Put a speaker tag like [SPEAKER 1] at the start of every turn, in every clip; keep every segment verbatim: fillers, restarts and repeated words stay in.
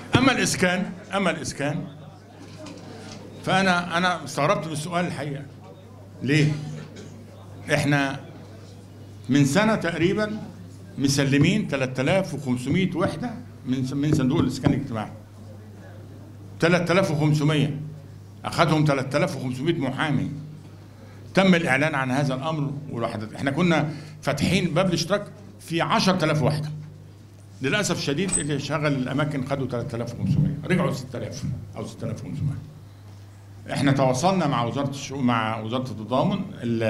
[SPEAKER 1] اما الاسكان اما الاسكان فانا انا استغربت من السؤال الحقيقه. ليه؟ احنا من سنه تقريبا مسلمين ثلاثة آلاف وخمسمائة وحده من من صندوق الاسكان الاجتماعي. ثلاثة آلاف وخمسمائة اخذهم ثلاثة آلاف وخمسمائة محامي. تم الاعلان عن هذا الامر والوحدات. احنا كنا فاتحين باب الاشتراك في عشرة آلاف وحده. للاسف الشديد اللي شغل الاماكن خدوا ثلاثة آلاف وخمسمائة، رجعوا ستة آلاف او ستة آلاف وخمسمائة. احنا تواصلنا مع وزاره الشؤون مع وزاره التضامن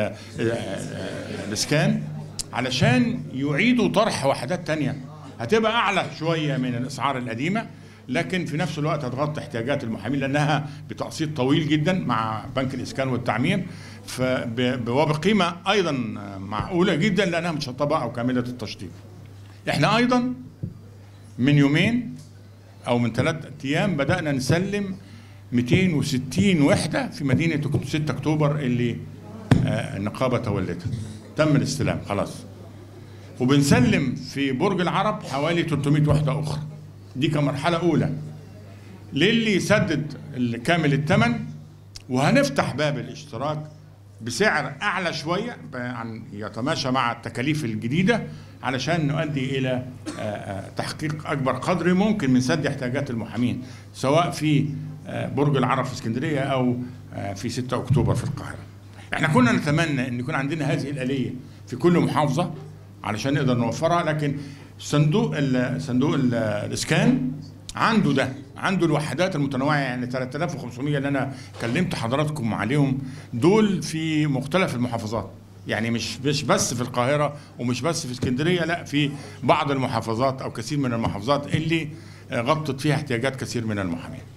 [SPEAKER 1] الاسكان علشان يعيدوا طرح وحدات تانية هتبقى اعلى شويه من الاسعار القديمه، لكن في نفس الوقت هتغطي احتياجات المحامين لانها بتقسيط طويل جدا مع بنك الاسكان والتعمير وبقيمه ايضا معقوله جدا لانها مشطبه او كامله التشطيب. احنا ايضا من يومين او من ثلاث ايام بدانا نسلم مئتين وستين وحده في مدينه ستة اكتوبر اللي النقابه تولتها. تم الاستلام خلاص. وبنسلم في برج العرب حوالي ثلاثمائة وحده اخرى. دي كمرحله اولى للي يسدد كامل الثمن، وهنفتح باب الاشتراك بسعر اعلى شويه عن يتماشى مع التكاليف الجديده علشان نؤدي الى تحقيق اكبر قدر ممكن من سد احتياجات المحامين سواء في برج العرب في اسكندريه او في ستة اكتوبر في القاهره. احنا كنا نتمنى ان يكون عندنا هذه الاليه في كل محافظه علشان نقدر نوفرها، لكن صندوق ال صندوق ال الاسكان عنده ده، عنده الوحدات المتنوعه. يعني ثلاثة آلاف وخمسمائة اللي انا كلمت حضراتكم عليهم دول في مختلف المحافظات، يعني مش مش بس في القاهره ومش بس في اسكندريه، لا في بعض المحافظات او كثير من المحافظات اللي غطت فيها احتياجات كثير من المحامين.